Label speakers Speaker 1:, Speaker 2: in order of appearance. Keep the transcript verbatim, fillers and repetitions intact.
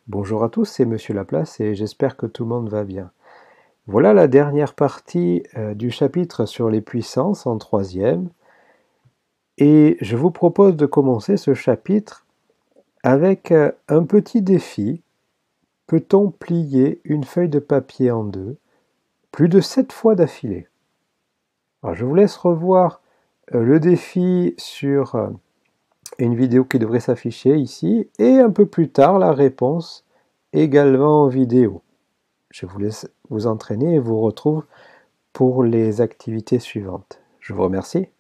Speaker 1: Bonjour à tous, c'est Monsieur Laplace et j'espère que tout le monde va bien. Voilà la dernière partie euh, du chapitre sur les puissances en troisième. Et je vous propose de commencer ce chapitre avec euh, un petit défi. Peut-on plier une feuille de papier en deux plus de sept fois d'affilée? Alors, je vous laisse revoir euh, le défi sur euh, une vidéo qui devrait s'afficher ici et un peu plus tard la réponse également en vidéo. Je vous laisse vous entraîner et vous retrouve pour les activités suivantes. Je vous remercie.